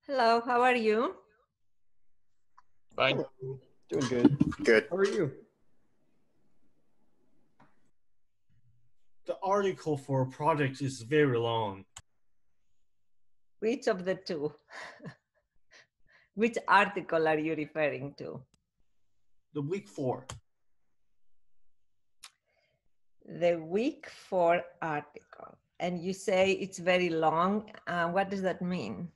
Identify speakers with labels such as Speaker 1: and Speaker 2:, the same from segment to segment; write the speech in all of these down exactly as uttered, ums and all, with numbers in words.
Speaker 1: Hello, how are you?
Speaker 2: Fine.
Speaker 3: Hello. Doing good.
Speaker 2: Good.
Speaker 3: How are you?
Speaker 4: The article for a project is very long.
Speaker 1: Which of the two? Which article are you referring to?
Speaker 4: The week four.
Speaker 1: The week four article. And you say it's very long. Uh, what does that mean?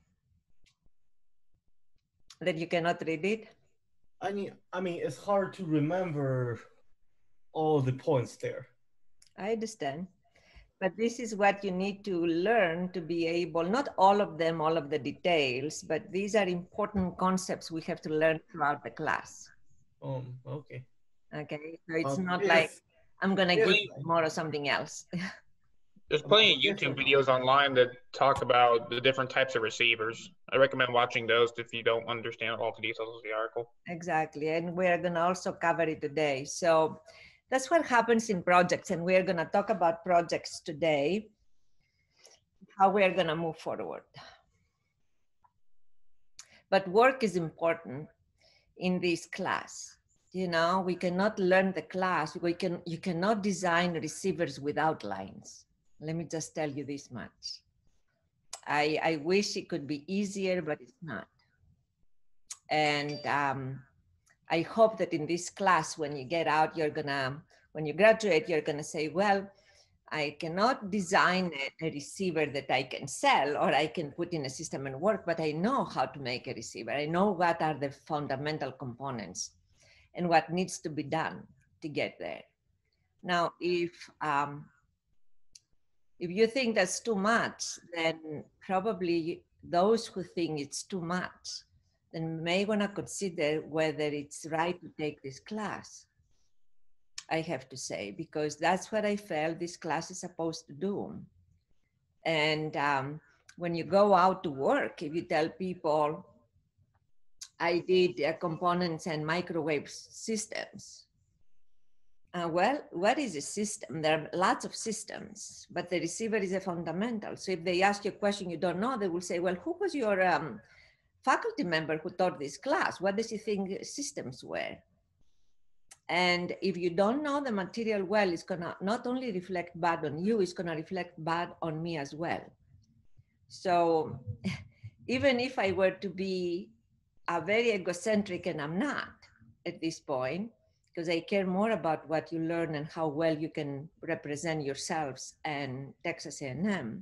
Speaker 1: That you cannot read it?
Speaker 4: I mean, I mean, it's hard to remember all the points there.
Speaker 1: I understand. But this is what you need to learn to be able, not all of them, all of the details, but these are important concepts we have to learn throughout the class.
Speaker 4: Um, okay.
Speaker 1: Okay, so it's
Speaker 4: Um,
Speaker 1: not
Speaker 4: if-
Speaker 1: like I'm gonna
Speaker 4: if-
Speaker 1: give you tomorrow something else.
Speaker 2: There's plenty of YouTube videos online that talk about the different types of receivers. I recommend watching those if you don't understand all the details of the article.
Speaker 1: Exactly, and we're gonna also cover it today. So that's what happens in projects, and we're gonna talk about projects today, how we're gonna move forward. But work is important in this class. You know, we cannot learn the class. We can, you cannot design receivers without lines. Let me just tell you this much. I, I wish it could be easier, but it's not. And um, I hope that in this class, when you get out, you're gonna, when you graduate, you're gonna say, well, I cannot design a, a receiver that I can sell or I can put in a system and work, but I know how to make a receiver. I know what are the fundamental components and what needs to be done to get there. Now, if um, if you think that's too much, then probably those who think it's too much, then may want to consider whether it's right to take this class. I have to say, because that's what I felt this class is supposed to do. And um, when you go out to work, if you tell people, I did uh, components and microwave systems. Uh, well, what is a system? There are lots of systems, but the receiver is a fundamental. So if they ask you a question you don't know, they will say, well, who was your um, faculty member who taught this class? What does he think systems were? And if you don't know the material well, it's gonna not only reflect bad on you, it's gonna reflect bad on me as well. So even if I were to be a very egocentric, and I'm not at this point, because I care more about what you learn and how well you can represent yourselves and Texas A and M.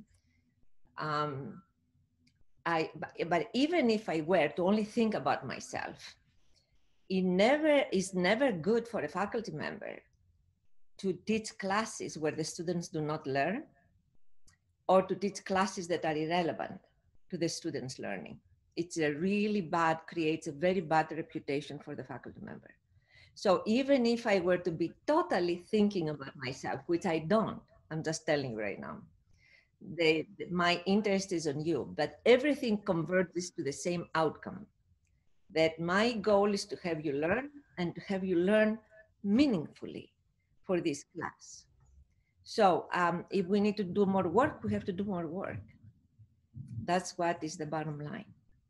Speaker 1: Um, I, but even if I were to only think about myself, it never is never good for a faculty member to teach classes where the students do not learn or to teach classes that are irrelevant to the students' learning. It's a really bad, creates a very bad reputation for the faculty member. So even if I were to be totally thinking about myself, which I don't, I'm just telling you right now, they, my interest is on you, but everything converges to the same outcome, that my goal is to have you learn and to have you learn meaningfully for this class. So um, if we need to do more work, we have to do more work. That's what is the bottom line.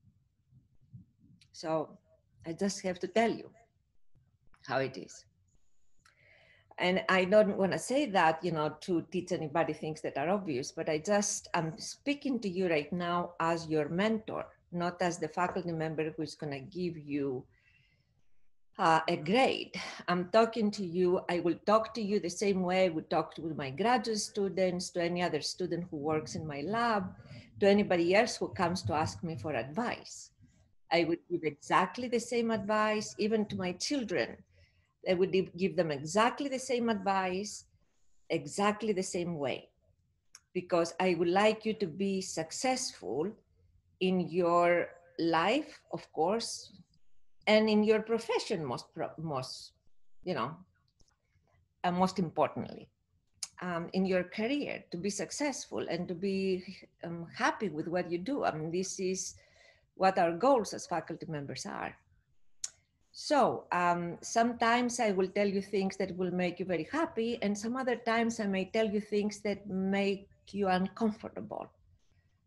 Speaker 1: So I just have to tell you how it is. And I don't want to say that, you know, to teach anybody things that are obvious, but I just, I'm speaking to you right now as your mentor, not as the faculty member who's going to give you uh, a grade. I'm talking to you, I will talk to you the same way I would talk to my graduate students, to any other student who works in my lab, to anybody else who comes to ask me for advice. I would give exactly the same advice, even to my children. I would give them exactly the same advice, exactly the same way, because I would like you to be successful in your life, of course, and in your profession, most, most you know, uh, most importantly, um, in your career, to be successful and to be um, happy with what you do. I mean, this is what our goals as faculty members are. So um, sometimes I will tell you things that will make you very happy, and some other times I may tell you things that make you uncomfortable.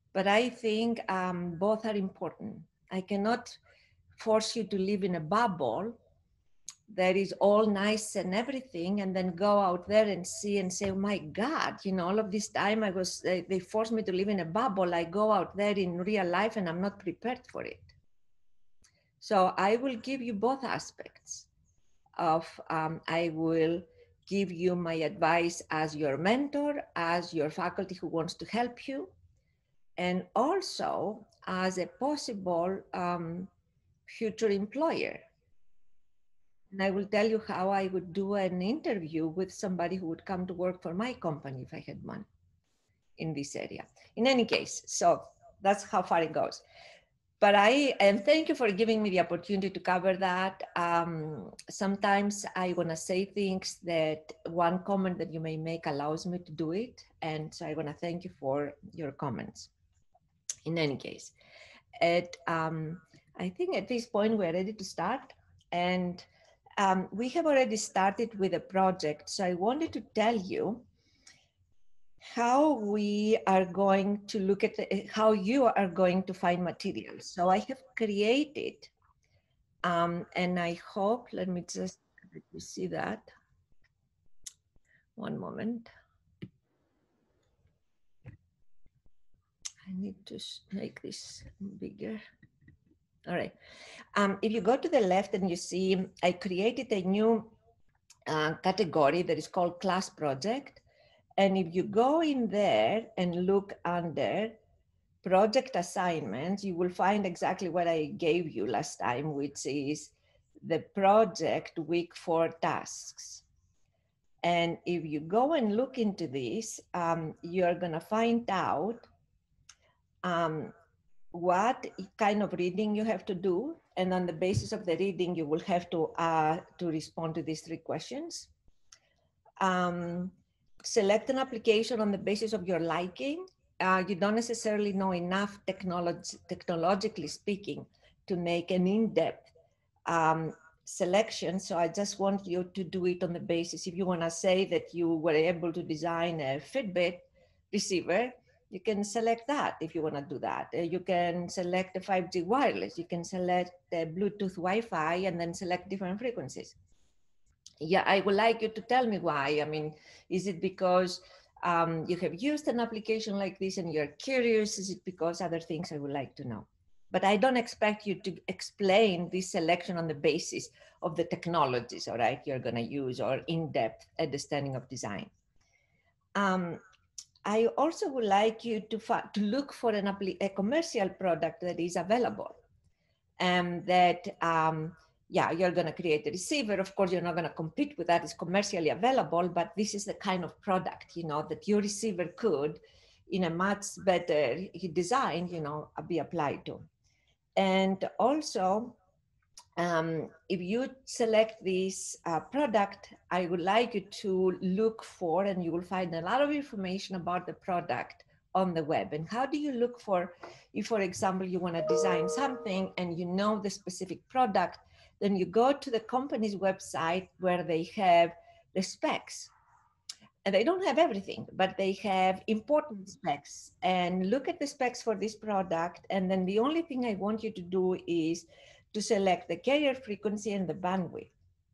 Speaker 1: but I think um, both are important. I cannot force you to live in a bubble that is all nice and everything, and then go out there and see and say, oh my God, you know, all of this time I was, they, they forced me to live in a bubble. I go out there in real life and I'm not prepared for it. So I will give you both aspects of, um, I will give you my advice as your mentor, as your faculty who wants to help you, and also as a possible um, future employer. And I will tell you how I would do an interview with somebody who would come to work for my company if I had one in this area. In any case, so that's how far it goes. But I, and thank you for giving me the opportunity to cover that. Um, sometimes I want to say things that one comment that you may make allows me to do it. And so I want to thank you for your comments. In any case, at, um, I think at this point we're ready to start. And um, we have already started with a project. So I wanted to tell you how we are going to look at the, how you are going to find materials. So I have created, um, and I hope, let me just let me see that. One moment. I need to make this bigger. All right. Um, if you go to the left and you see, I created a new uh, category that is called class project. And if you go in there and look under project assignments, you will find exactly what I gave you last time, which is the project week four tasks. And if you go and look into this, um, you're gonna find out um, what kind of reading you have to do. And on the basis of the reading, you will have to, uh, to respond to these three questions. Um, select an application on the basis of your liking. Uh, you don't necessarily know enough technology, technologically speaking, to make an in-depth um, selection. So I just want you to do it on the basis, if you want to say that you were able to design a Fitbit receiver, you can select that if you want to do that. Uh, you can select a five G wireless, you can select the Bluetooth Wi-Fi and then select different frequencies. Yeah, I would like you to tell me why. I mean, is it because um, you have used an application like this and you're curious? Is it because other things I would like to know? But I don't expect you to explain this selection on the basis of the technologies, all right, you're gonna use or in-depth understanding of design. Um, I also would like you to, to look for an a commercial product that is available and that, um, yeah, you're gonna create a receiver. Of course, you're not gonna compete with that, it's commercially available, but this is the kind of product, you know, that your receiver could, in a much better design, you know, be applied to. And also, um, if you select this uh, product, I would like you to look for, and you will find a lot of information about the product on the web. And how do you look for, if for example, you want to design something and you know the specific product, then you go to the company's website where they have the specs. And they don't have everything, but they have important specs, and look at the specs for this product. And then the only thing I want you to do is to select the carrier frequency and the bandwidth.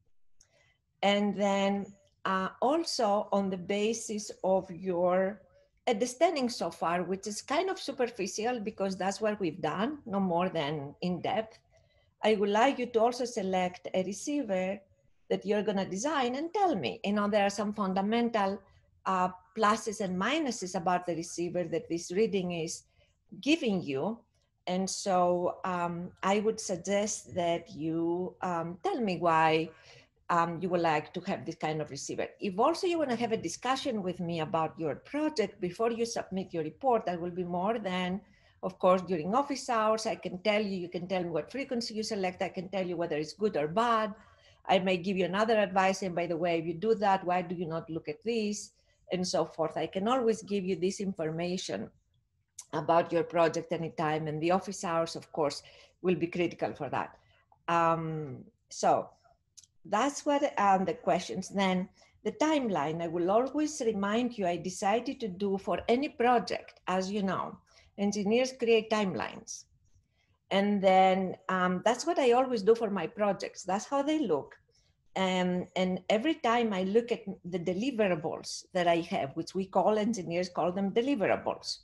Speaker 1: And then uh, also on the basis of your understanding so far, which is kind of superficial because that's what we've done, no more than in depth, I would like you to also select a receiver that you're gonna design and tell me, you know, there are some fundamental uh, pluses and minuses about the receiver that this reading is giving you. And so um, I would suggest that you um, tell me why um, you would like to have this kind of receiver. If also you want to have a discussion with me about your project before you submit your report, that will be more than, of course, during office hours. I can tell you, you can tell me what frequency you select. I can tell you whether it's good or bad. I may give you another advice. And by the way, if you do that, why do you not look at this? And so forth. I can always give you this information about your project anytime, and the office hours, of course, will be critical for that. Um, so that's what um, the questions. Then the timeline, I will always remind you, I decided to do for any project, as you know, engineers create timelines. And then um, that's what I always do for my projects. That's how they look. Um, and every time I look at the deliverables that I have, which we call engineers call them deliverables.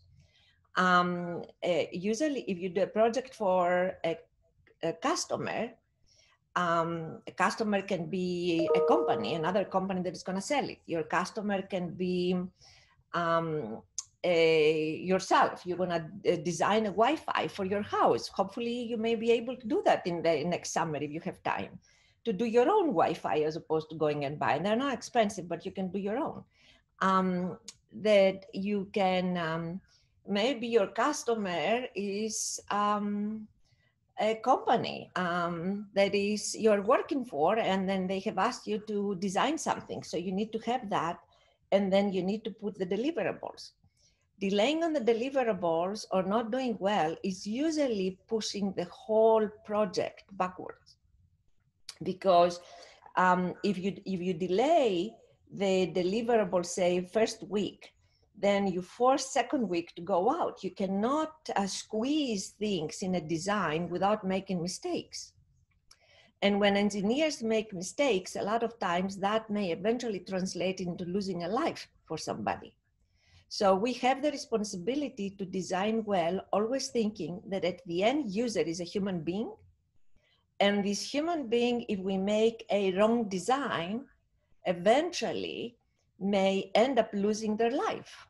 Speaker 1: Um, uh, usually if you do a project for a, a customer, um, a customer can be a company, another company that is going to sell it. Your customer can be um, a, yourself. You're going to design a Wi-Fi for your house. Hopefully you may be able to do that in the next summer if you have time, to do your own Wi-Fi as opposed to going and buying. They're not expensive, but you can do your own. Um, that you can, um, maybe your customer is um, a company um, that is you're working for, and then they have asked you to design something. So you need to have that, and then you need to put the deliverables. Delaying on the deliverables or not doing well is usually pushing the whole project backwards. Because um, if you if you delay the deliverable, say first week, then you force second week to go out. You cannot uh, squeeze things in a design without making mistakes. And when engineers make mistakes, a lot of times that may eventually translate into losing a life for somebody. So we have the responsibility to design well, always thinking that at the end user is a human being. And this human being, if we make a wrong design, eventually may end up losing their life.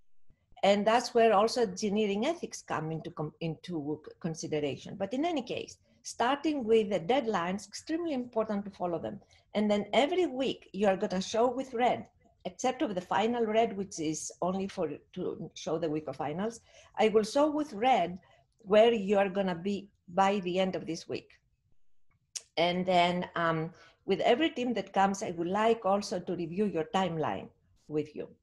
Speaker 1: And that's where also engineering ethics come into, into consideration. But in any case, starting with the deadlines, extremely important to follow them. And then every week you are gonna show with red, except of the final red, which is only for to show the week of finals, I will show with red where you are gonna be by the end of this week. And then um, with every team that comes, I would like also to review your timeline with you.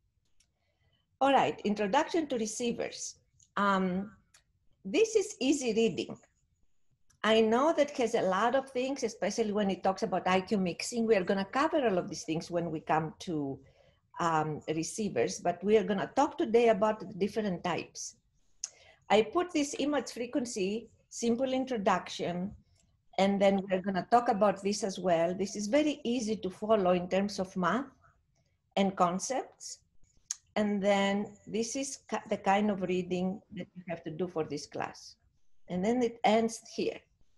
Speaker 1: All right, introduction to receivers. Um, this is easy reading. I know that has a lot of things, especially when it talks about I Q mixing. We are gonna cover all of these things when we come to um, receivers, but we are gonna talk today about the different types. I put this image frequency, simple introduction, and then we're going to talk about this as well. This is very easy to follow in terms of math and concepts. And then this is the kind of reading that you have to do for this class. And then it ends here.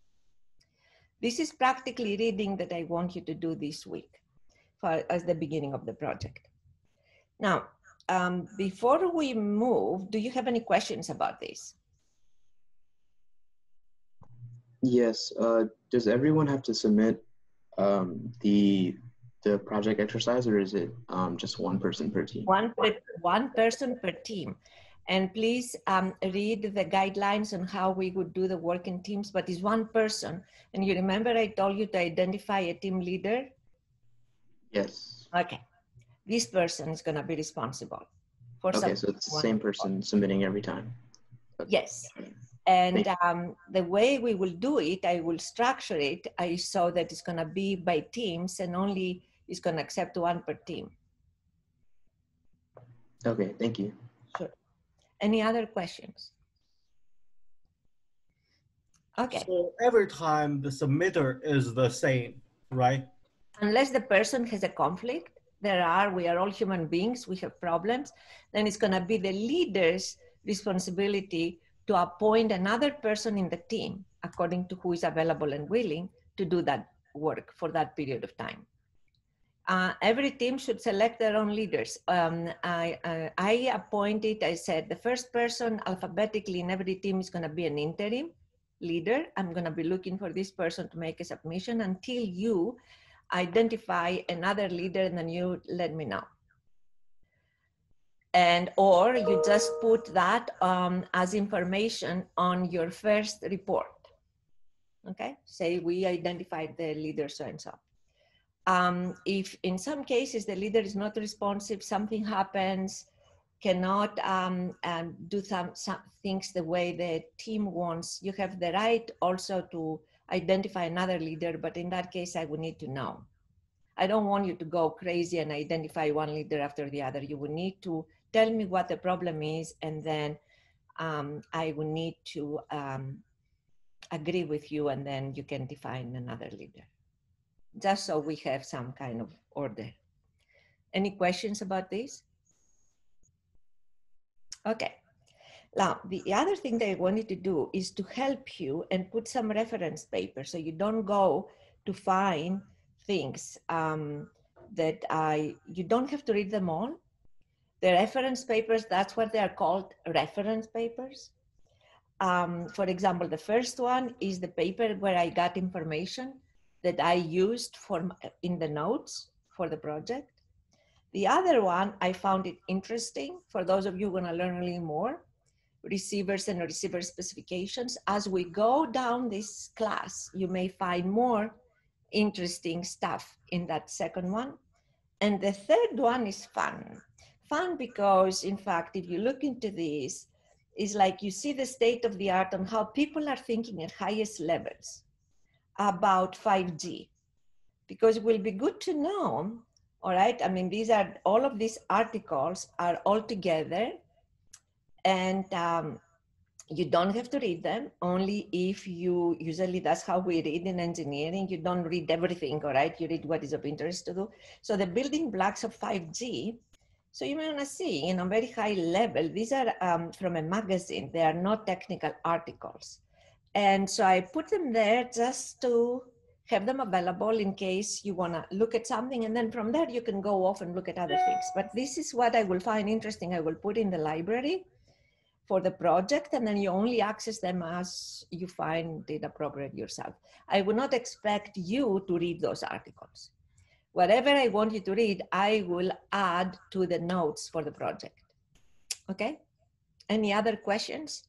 Speaker 1: This is practically reading that I want you to do this week for, as the beginning of the project. Now, um, before we move, do you have any questions about this?
Speaker 3: Yes. Uh, does everyone have to submit um, the the project exercise, or is it um, just one person per team?
Speaker 1: One per, one person per team. And please um, read the guidelines on how we would do the work in teams, but it's one person. And you remember I told you to identify a team leader?
Speaker 3: Yes.
Speaker 1: Okay. This person is going to be responsible for
Speaker 3: Okay,
Speaker 1: some.
Speaker 3: so it's the same person submitting every time. Okay.
Speaker 1: Yes. And um, the way we will do it, I will structure it I so that it's going to be by teams and only it's going to accept one per team.
Speaker 3: Okay, thank you.
Speaker 1: Sure. Any other questions? Okay.
Speaker 4: So every time the submitter is the same, right?
Speaker 1: Unless the person has a conflict, there are, we are all human beings, we have problems, then it's going to be the leader's responsibility to appoint another person in the team, according to who is available and willing to do that work for that period of time. Uh, every team should select their own leaders. Um, I, uh, I appointed, I said, the first person alphabetically in every team is going to be an interim leader. I'm going to be looking for this person to make a submission until you identify another leader and then you let me know. And or you just put that um, as information on your first report. Okay, say we identified the leader so and so. Um, if in some cases the leader is not responsive, something happens, cannot um, um, do some, some things the way the team wants, you have the right also to identify another leader, but in that case I would need to know. I don't want you to go crazy and identify one leader after the other. You will need to tell me what the problem is, and then um, I will need to um, agree with you, and then you can define another leader, just so we have some kind of order. Any questions about this? Okay. Now, the other thing that I wanted to do is to help you and put some reference papers so you don't go to find things um, that I, you don't have to read them all. The reference papers, that's what they are called, reference papers. Um, for example, the first one is the paper where I got information that I used for in the notes for the project. The other one, I found it interesting. For those of you who want to learn a little more, receivers and receiver specifications. As we go down this class, you may find more interesting stuff in that second one. And the third one is fun. Fun because, in fact, if you look into this, it's like you see the state of the art on how people are thinking at highest levels about five G. Because it will be good to know, all right? I mean, these are, all of these articles are all together, and um, you don't have to read them, only if you, usually that's how we read in engineering. You don't read everything, all right? You read what is of interest to do. So the building blocks of five G, so you may wanna see, in a very high level, these are um, from a magazine. They are not technical articles. And so I put them there just to have them available in case you wanna look at something, and then from there you can go off and look at other things. But this is what I will find interesting. I will put in the library for the project, and then you only access them as you find it appropriate yourself. I would not expect you to read those articles. Whatever I want you to read, I will add to the notes for the project. Okay? Any other questions?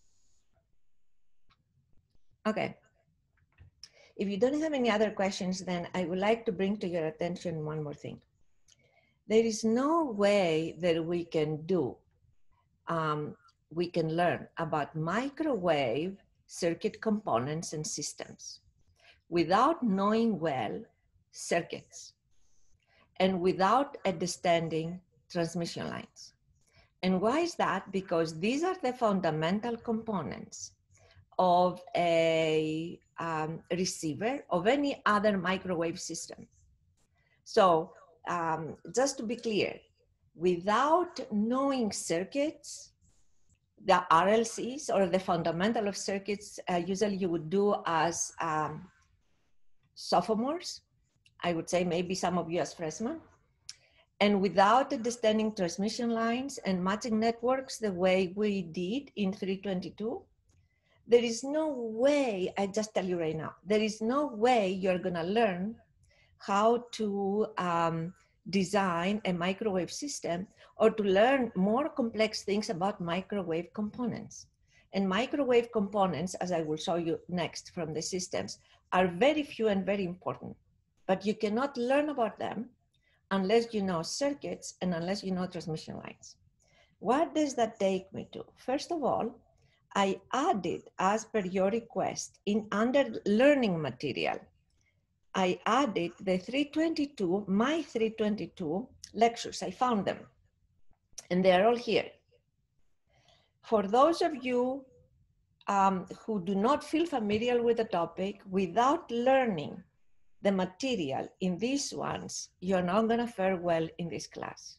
Speaker 1: Okay. If you don't have any other questions, then I would like to bring to your attention one more thing. There is no way that we can do um, we can learn about microwave circuit components and systems without knowing well circuits and without understanding transmission lines. And why is that? Because these are the fundamental components of a um, receiver, of any other microwave system. So um, just to be clear, without knowing circuits, the R L Cs, or the fundamental of circuits, uh, usually you would do as um, sophomores. I would say maybe some of you as freshmen. And without understanding transmission lines and matching networks the way we did in three twenty-two, there is no way, I just tell you right now, there is no way you're gonna learn how to um, design a microwave system, or to learn more complex things about microwave components. And microwave components, as I will show you next from the systems, are very few and very important, but you cannot learn about them unless you know circuits and unless you know transmission lines. What does that take me to? First of all, I added, as per your request, in under learning material, I added the three twenty-two, my three twenty-two lectures. I found them, and they're all here. For those of you um, who do not feel familiar with the topic, without learning the material in these ones, you're not gonna fare well in this class.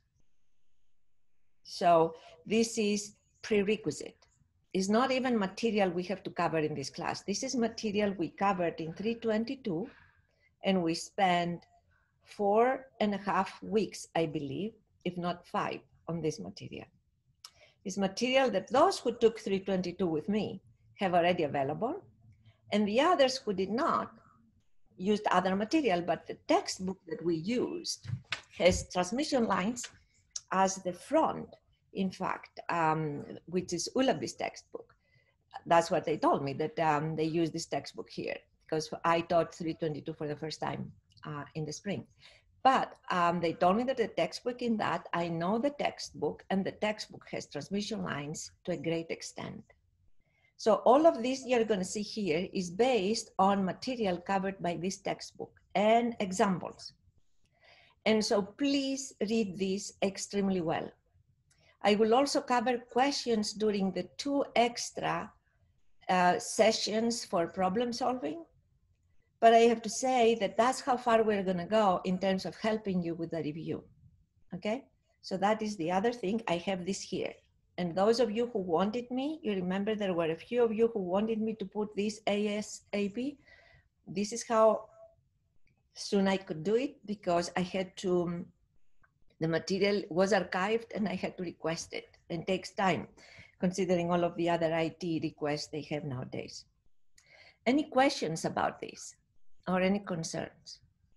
Speaker 1: So this is prerequisite. It's not even material we have to cover in this class. This is material we covered in three twenty-two, and we spent four and a half weeks, I believe, if not five, on this material. It's material that those who took three twenty-two with me have already available, and the others who did not used other material, but the textbook that we used has transmission lines as the front, in fact, um, which is Ullaby's textbook. That's what they told me, that um, they use this textbook here, because I taught three twenty-two for the first time uh, in the spring. But um, they told me that the textbook in that, I know the textbook, and the textbook has transmission lines to a great extent. So all of this you're gonna see here is based on material covered by this textbook and examples. And so please read this extremely well. I will also cover questions during the two extra uh, sessions for problem solving. But I have to say that that's how far we're going to go in terms of helping you with the review. Okay, so that is the other thing. I have this here. And those of you who wanted me, you remember there were a few of you who wanted me to put this ASAP. This is how soon I could do it, because I had to, the material was archived and I had to request it. It takes time, considering all of the other I T requests they have nowadays. Any questions about this or any concerns?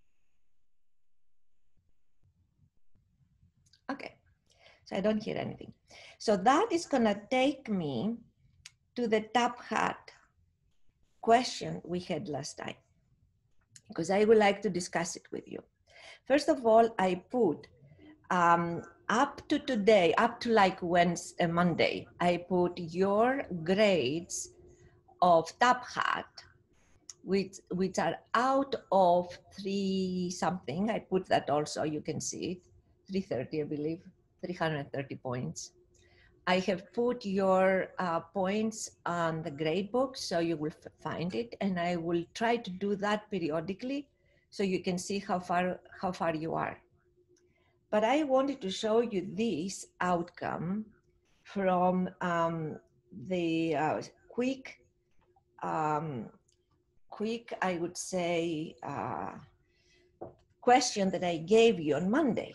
Speaker 1: Okay, so I don't hear anything. So that is gonna take me to the top hat question we had last time, because I would like to discuss it with you. First of all, I put um, up to today, up to like Wednesday, Monday, I put your grades of top hat, which, which are out of three something. I put that also, you can see it, three thirty, I believe, three hundred thirty points. I have put your uh, points on the grade book, so you will find it, and I will try to do that periodically so you can see how far, how far you are. But I wanted to show you this outcome from um, the uh, quick, um, quick, I would say, uh, question that I gave you on Monday.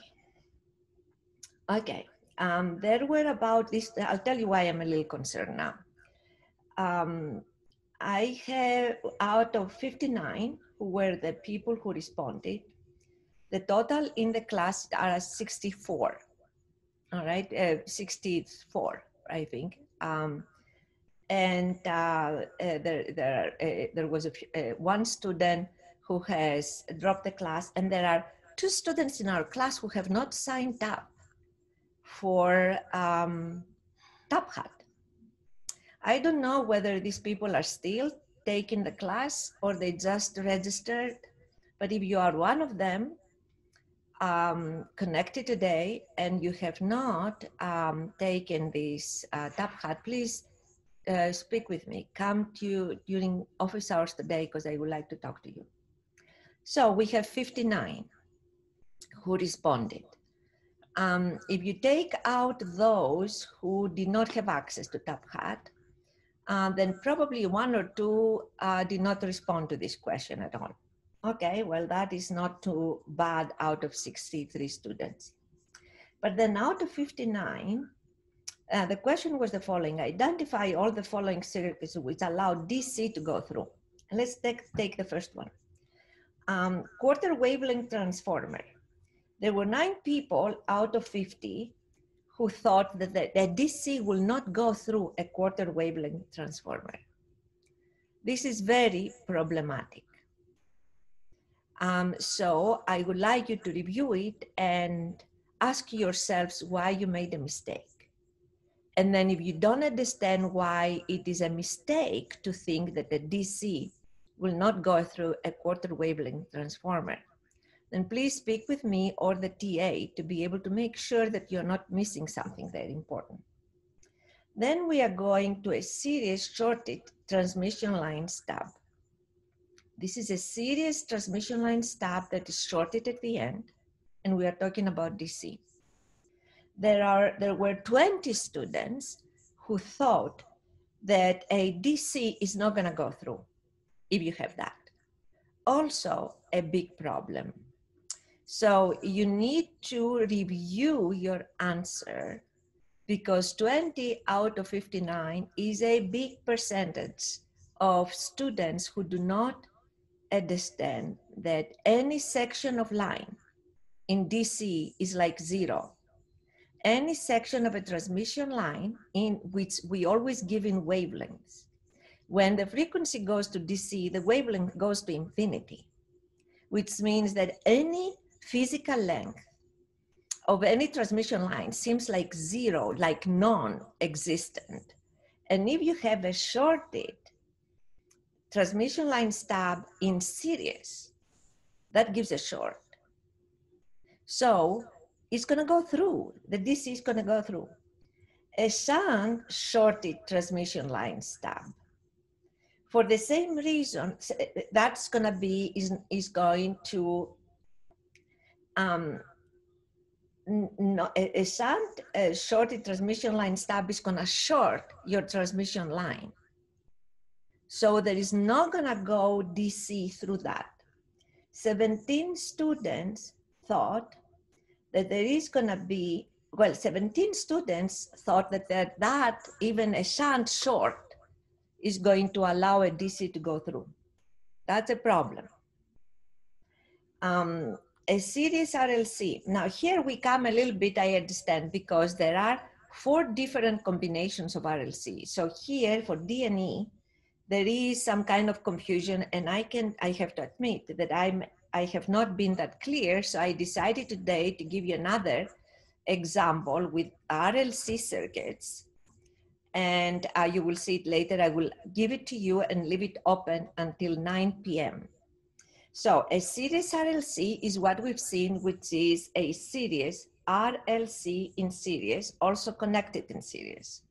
Speaker 1: Okay. Um, there were about this, I'll tell you why I'm a little concerned now. Um, I have, out of fifty-nine, who were the people who responded, the total in the class are sixty-four, all right, uh, sixty-four, I think. Um, and uh, uh, there, there, uh, there was a, uh, one student who has dropped the class, and there are two students in our class who have not signed up for um, Top Hat. I don't know whether these people are still taking the class or they just registered, but if you are one of them um, connected today and you have not um, taken this uh, Top Hat, please uh, speak with me. Come to you during office hours today, because I would like to talk to you. So we have fifty-nine who responded. Um, if you take out those who did not have access to Top Hat, uh, then probably one or two uh, did not respond to this question at all. Okay, well, that is not too bad out of sixty-three students. But then out of fifty-nine, uh, the question was the following: identify all the following circuits which allow D C to go through. And let's take, take the first one. Um, quarter wavelength transformer. There were nine people out of fifty who thought that the, the D C will not go through a quarter wavelength transformer. This is very problematic. Um, so I would like you to review it and ask yourselves why you made a mistake. And then if you don't understand why it is a mistake to think that the D C will not go through a quarter wavelength transformer, then please speak with me or the T A to be able to make sure that you're not missing something very important. Then we are going to a series shorted transmission line stub. This is a series transmission line stub that is shorted at the end, and we are talking about D C. There are, there were twenty students who thought that a D C is not gonna go through, if you have that. Also a big problem. So you need to review your answer, because twenty out of fifty-nine is a big percentage of students who do not understand that any section of line in D C is like zero. Any section of a transmission line in which we always give in wavelengths, when the frequency goes to D C, the wavelength goes to infinity, which means that any physical length of any transmission line seems like zero, like non-existent. And if you have a shorted transmission line stub in series, that gives a short. So it's gonna go through, the D C is gonna go through. a shunt shorted transmission line stub. For the same reason, that's going to be, is, is going to, um, no, a, a shunt a shorted transmission line stub is going to short your transmission line. So there is not going to go D C through that. seventeen students thought that there is going to be, well, seventeen students thought that that, that even a shunt short is going to allow a D C to go through. That's a problem. Um, a series R L C. Now here we come a little bit, I understand, because there are four different combinations of R L C. So here for D and E, there is some kind of confusion, and I can, I have to admit that I'm, I have not been that clear. So I decided today to give you another example with R L C circuits. And uh, you will see it later. I will give it to you and leave it open until nine P M So a series R L C is what we've seen, which is a series R L C in series, also connected in series.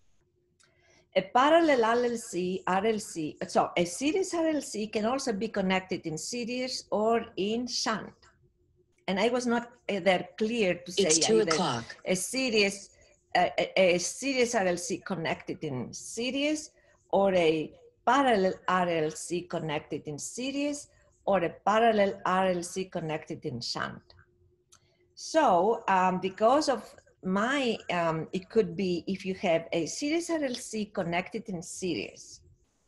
Speaker 1: A parallel R L C, R L C, so a series R L C can also be connected in series or in shunt. And I was not uh, there clear to say
Speaker 5: It's two
Speaker 1: either
Speaker 5: o'clock.
Speaker 1: a series A, a, a series R L C connected in series, or a parallel R L C connected in series, or a parallel R L C connected in shunt. So um, because of my, um, it could be if you have a series R L C connected in series,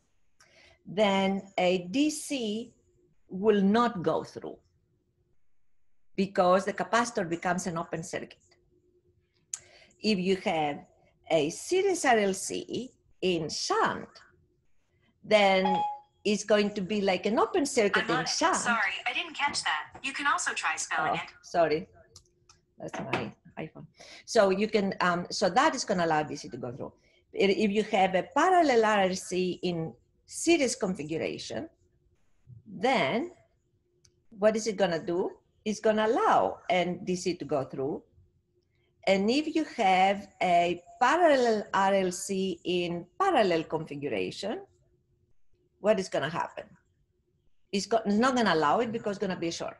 Speaker 1: then a D C will not go through because the capacitor becomes an open circuit. If you have a series R L C in shunt, then it's going to be like an open circuit
Speaker 5: I'm
Speaker 1: in
Speaker 5: on it.
Speaker 1: shunt.
Speaker 5: Sorry, I didn't catch that. You can also try spelling
Speaker 1: Oh,
Speaker 5: it.
Speaker 1: sorry, that's my iPhone. So you can, um, so that is going to allow D C to go through. If you have a parallel R L C in series configuration, then what is it going to do? It's going to allow an D C to go through. And if you have a parallel R L C in parallel configuration, what is going to happen? It's, got, it's not going to allow it because it's going to be short.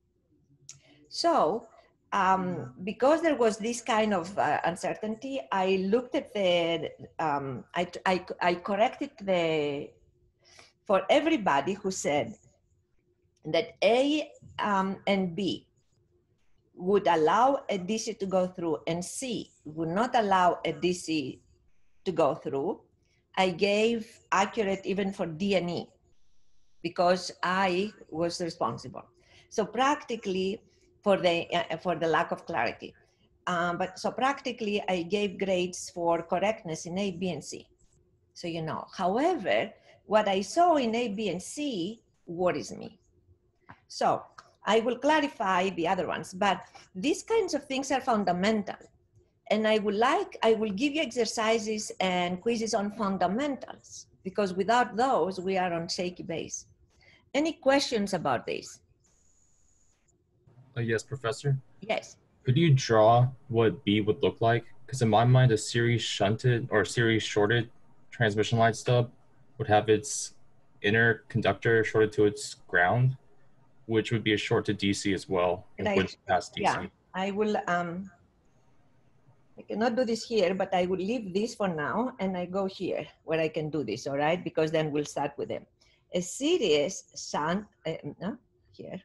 Speaker 1: So um, because there was this kind of uh, uncertainty, I looked at the, um, I, I, I corrected the, for everybody who said that A um, and B would allow a D C to go through and C would not allow a D C to go through, I gave accurate even for D and E because I was responsible. So practically for the, uh, for the lack of clarity. Um, but so practically I gave grades for correctness in A, B, and C. So you know, however, what I saw in A, B, and C worries me. So I will clarify the other ones, but these kinds of things are fundamental. And I would like, I will give you exercises and quizzes on fundamentals because without those, we are on shaky base. Any questions about this?
Speaker 6: Uh, yes, Professor.
Speaker 1: Yes.
Speaker 6: Could you draw what B would look like? Because in my mind, a series shunted or series shorted transmission line stub would have its inner conductor shorted to its ground, which would be a short to D C as well. It would pass D C.
Speaker 1: Yeah, I will, um, I cannot do this here, but I will leave this for now and I go here where I can do this, all right? Because then we'll start with them. A series shunt, uh, no, here.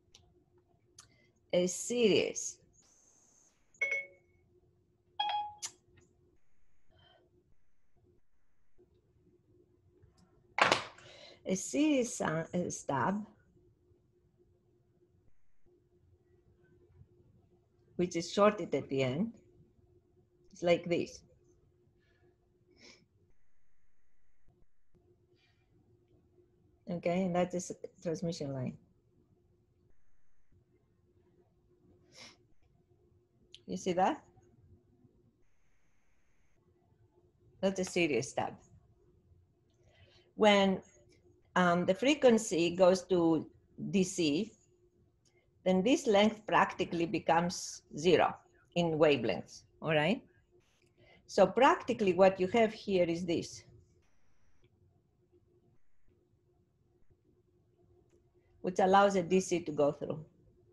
Speaker 1: A series a series uh, stub, which is shorted at the end. It's like this. Okay, and that is a transmission line. You see that? That's a series stub. When um, the frequency goes to D C, then this length practically becomes zero in wavelengths, all right? So practically what you have here is this. Which allows a D C to go through.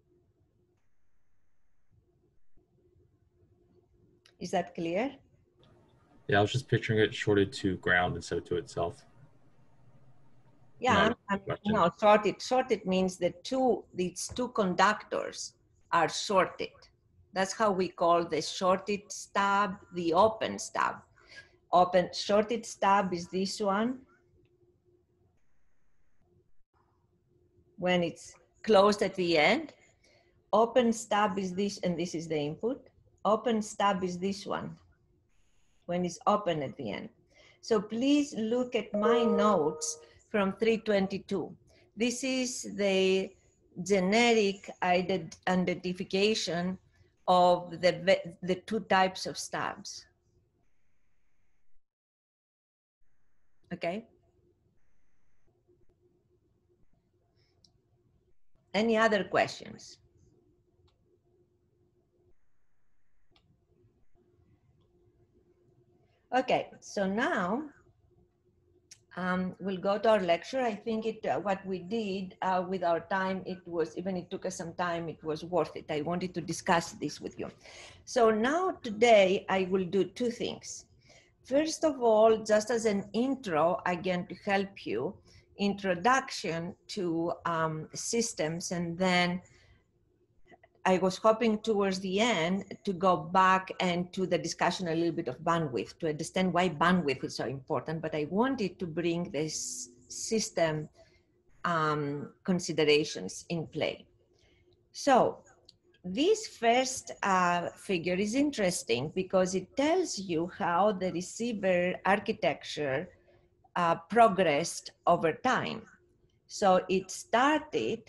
Speaker 1: Is that clear?
Speaker 6: Yeah, I was just picturing it shorted to ground instead of to itself.
Speaker 1: Yeah,
Speaker 6: Not
Speaker 1: I'm,
Speaker 6: question.
Speaker 1: no, shorted. Shorted means that two, these two conductors are shorted. That's how we call the shorted stub the open stub. Open shorted stub is this one. When it's closed at the end. Open stub is this, and this is the input. Open stub is this one, when it's open at the end. So please look at my notes from three twenty-two. This is the generic ident identification of the, the two types of stubs. Okay? Any other questions? Okay, so now um, we'll go to our lecture. I think it uh, what we did uh, with our time, it was, even it took us some time, it was worth it. I wanted to discuss this with you. So now today I will do two things. First of all, just as an intro, again, to help you, introduction to um, systems, and then I was hoping towards the end to go back and to the discussion a little bit of bandwidth to understand why bandwidth is so important, but I wanted to bring this system um, considerations in play. So this first uh, figure is interesting because it tells you how the receiver architecture uh, progressed over time. So it started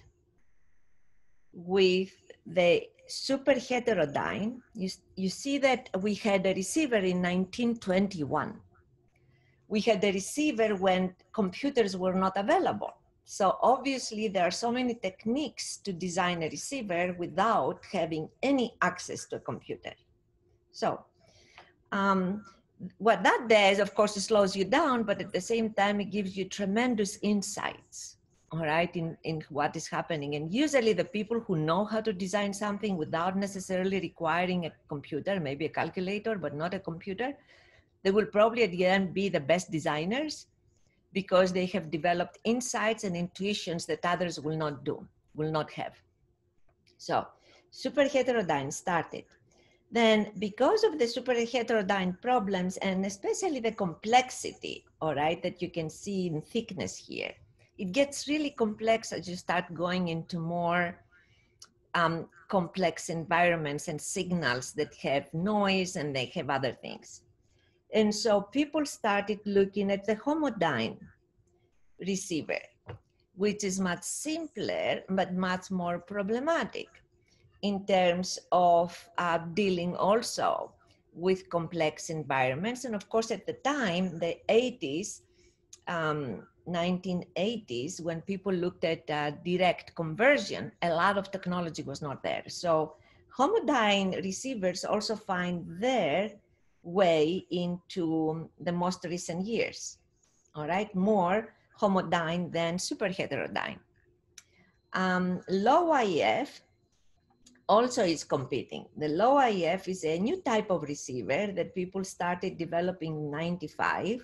Speaker 1: with the super heterodyne. You, you see that we had a receiver in nineteen twenty-one. We had a receiver when computers were not available. So obviously there are so many techniques to design a receiver without having any access to a computer. So um, what that does, of course, it slows you down, but at the same time, it gives you tremendous insights, all right, in, in what is happening. And usually the people who know how to design something without necessarily requiring a computer, maybe a calculator, but not a computer, they will probably at the end be the best designers because they have developed insights and intuitions that others will not do, will not have. So super heterodyne started. Then because of the super heterodyne problems and especially the complexity, all right, that you can see in thickness here, it gets really complex as you start going into more um, complex environments and signals that have noise and they have other things. And so people started looking at the homodyne receiver, which is much simpler, but much more problematic in terms of uh, dealing also with complex environments. And of course, at the time, the eighties, um, nineteen eighties, when people looked at uh, direct conversion, a lot of technology was not there. So homodyne receivers also find their way into the most recent years, all right? More homodyne than super heterodyne. Um, low I F also is competing. The low I F is a new type of receiver that people started developing in ninety-five.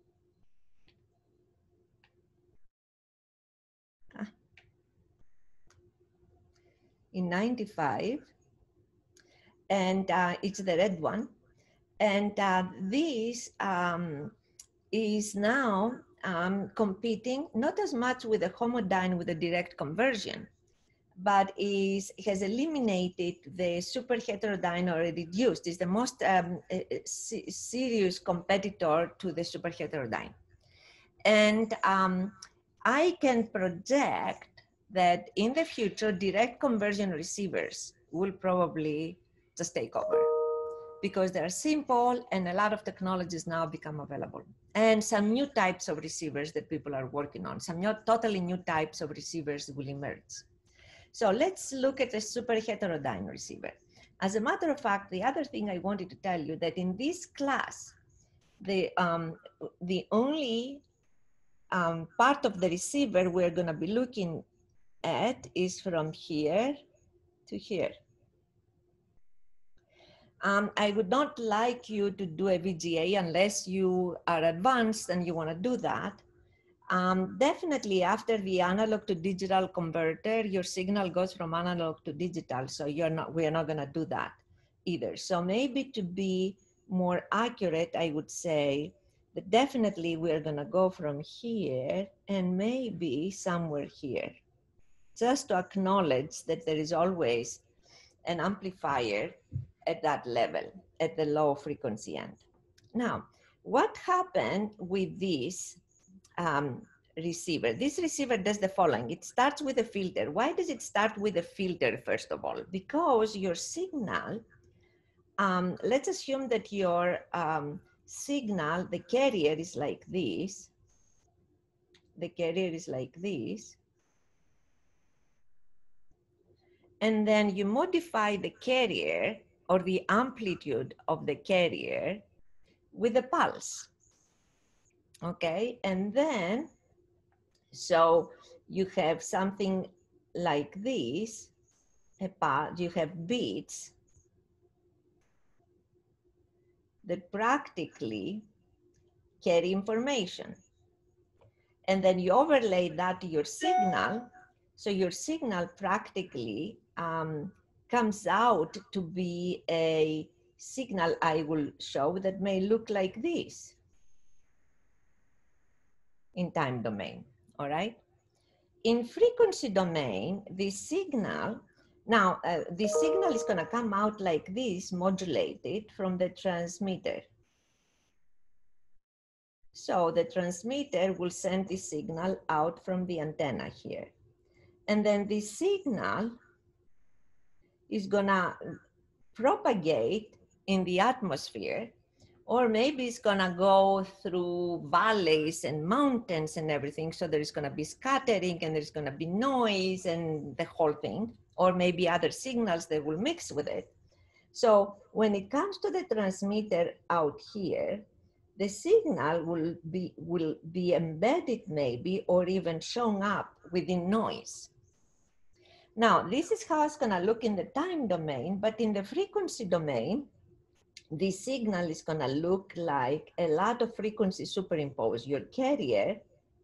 Speaker 1: In ninety-five, and uh, it's the red one. And uh, this um, is now um, competing, not as much with the homodyne with the direct conversion, but is, has eliminated the super heterodyne or reduced, is the most um, serious competitor to the super heterodyne. And um, I can project that in the future, direct conversion receivers will probably just take over because they're simple and a lot of technologies now become available. And some new types of receivers that people are working on, some new, totally new types of receivers will emerge. So let's look at the super heterodyne receiver. As a matter of fact, the other thing I wanted to tell you that in this class, the, um, the only um, part of the receiver we're gonna be looking at is from here to here. Um, I would not like you to do a V G A unless you are advanced and you wanna do that. Um, definitely after the analog to digital converter, your signal goes from analog to digital. So you're not, we're not gonna do that either. So maybe to be more accurate, I would say that definitely we're gonna go from here and maybe somewhere here, just to acknowledge that there is always an amplifier at that level, at the low frequency end. Now, what happened with this um, receiver? This receiver does the following. It starts with a filter. Why does it start with a filter, first of all? Because your signal, um, let's assume that your um, signal, the carrier is like this. The carrier is like this. And then you modify the carrier or the amplitude of the carrier with a pulse. Okay, and then, so you have something like this, a part, you have beats that practically carry information. And then you overlay that to your signal. So your signal practically um, comes out to be a signal I will show that may look like this in time domain, all right? In frequency domain, the signal, now uh, the signal is gonna come out like this, modulated from the transmitter. So the transmitter will send the signal out from the antenna here. And then the signal is gonna propagate in the atmosphere, or maybe it's gonna go through valleys and mountains and everything. So there's gonna be scattering and there's gonna be noise and the whole thing, or maybe other signals that will mix with it. So when it comes to the transmitter out here, the signal will be, will be embedded maybe, or even shown up within noise. Now, this is how it's gonna look in the time domain, but in the frequency domain, the signal is gonna look like a lot of frequencies superimposed. Your carrier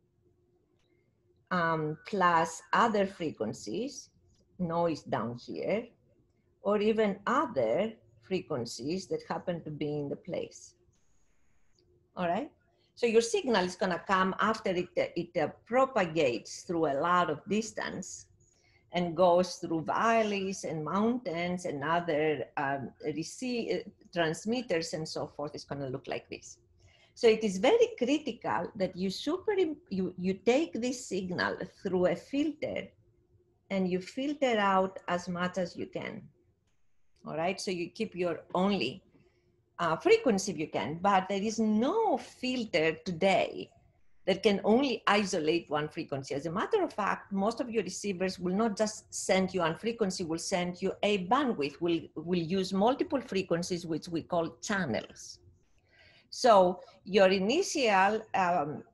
Speaker 1: um, plus other frequencies, noise down here, or even other frequencies that happen to be in the place. All right? So your signal is gonna come after it, it uh, propagates through a lot of distance and goes through valleys and mountains and other um, receive, transmitters and so forth. It's gonna look like this. So it is very critical that you, super, you, you take this signal through a filter and you filter out as much as you can. All right, so you keep your only uh, frequency if you can, but there is no filter today that can only isolate one frequency. As a matter of fact, most of your receivers will not just send you one frequency, will send you a bandwidth, will, will use multiple frequencies, which we call channels. So your initial um,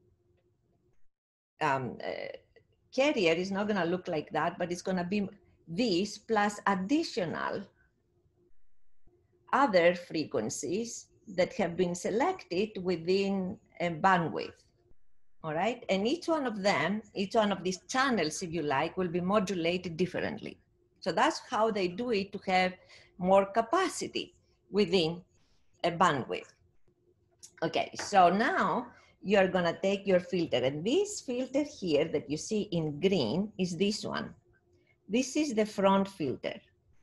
Speaker 1: um, uh, carrier is not gonna look like that, but it's gonna be this plus additional other frequencies that have been selected within a bandwidth. All right, and each one of them, each one of these channels, if you like, will be modulated differently. So that's how they do it, to have more capacity within a bandwidth. Okay, so now you're gonna take your filter, and this filter here that you see in green is this one. This is the front filter.